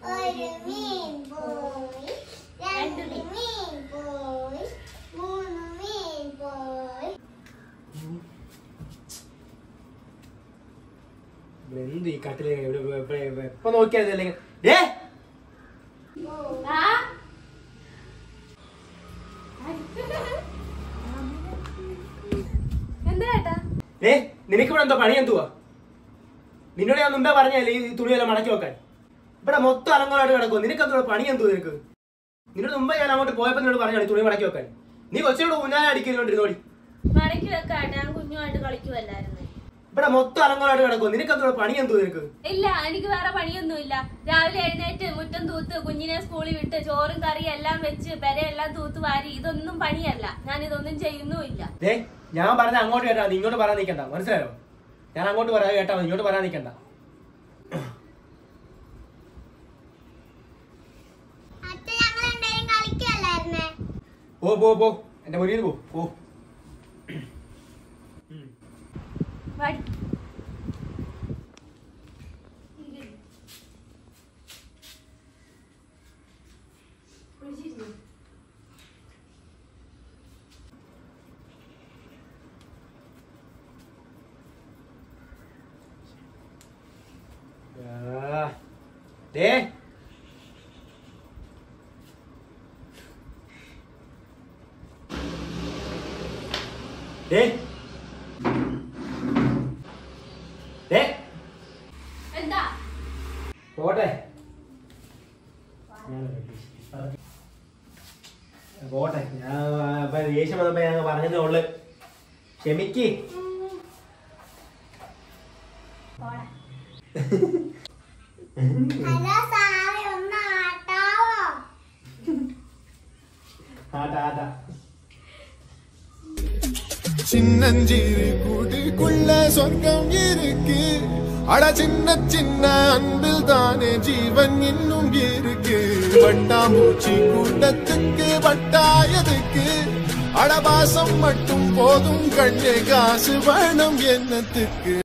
ഒരു മീൻ പോയി, രണ്ട് മീൻ പോയി, മൂന്ന് മീൻ പോയി. എന്ത് ഈ കട്ടില് എപ്പൊ നോക്കിയാൽ നിനക്കിവിടെ എന്തോ പണി എന്തുവാ? നിന്നോട് ഞാൻ മുമ്പേ പറഞ്ഞല്ലേ ഈ തുണിയെല്ലാം മടക്കി വെക്കാൻ. ഇവിടെ മൊത്തം അലങ്കോളായിട്ട് കിടക്കുമോ? നിനക്കെന്തോ പണി എന്തോ? നിന്നോട് മുമ്പേ ഞാൻ അങ്ങോട്ട് പോയപ്പോ നിന്നോട് പറഞ്ഞാണ് തുണി മടക്കി വെക്കാൻ. നീ കൊച്ചിനോട് ഊഞ്ഞാൽ അടിക്കുന്നോണ്ടിരുന്നോടി. മടക്കി വെക്കാൻ ഞാൻ കുഞ്ഞുമായിട്ട് കളിക്കുവല്ലായിരുന്നു. ഇവിടെ മൊത്തം അലങ്കോളായിട്ട് കിടക്കുമോ? നിനക്കെന്തോ പണി എന്തോ? ഇല്ല, എനിക്ക് വേറെ പണിയൊന്നുമില്ല. രാവിലെ എഴുന്നേറ്റ് മുറ്റം തൂത്ത് കുഞ്ഞിനെ സ്കൂളിൽ വിട്ട് ചോറും കറിയും എല്ലാം വെച്ച് പെരയെല്ലാം തൂത്ത് വാരി, ഇതൊന്നും പണിയല്ല. ഞാൻ ഇതൊന്നും ചെയ്യുന്നുമില്ല. ഞാൻ പറഞ്ഞ അങ്ങോട്ട് കേട്ടാ, നീ ഇങ്ങോട്ട് പറയാൻ നിൽക്കണ്ട. മനസ്സിലായോ? ഞാൻ അങ്ങോട്ട് പറയാൻ കേട്ടാ, ഇങ്ങോട്ട് പറയാൻ നിൽക്കണ്ട. പോ എന്റെ മുന്നിൽ പോ. എന്താ പോട്ടെ ഞാൻ ദേഷ്യം വന്നപ്പോ ഞാൻ പറഞ്ഞതേ ഉള്ളു. ക്ഷമിക്ക്. சின்னஞ்சிறு கூட்டுக்குள்ள சொர்க்கம் இருக்கு. அட சின்ன சின்ன அன்பில் தானே ஜீவன் இன்னும் இருக்கு. வட்டாம்பூச்சி கூட்டத்துக்கு வட்டாயதுக்கு அடபாசம் மட்டும் போதும் கண்ணே, காசு வேணும் என்னத்துக்கு.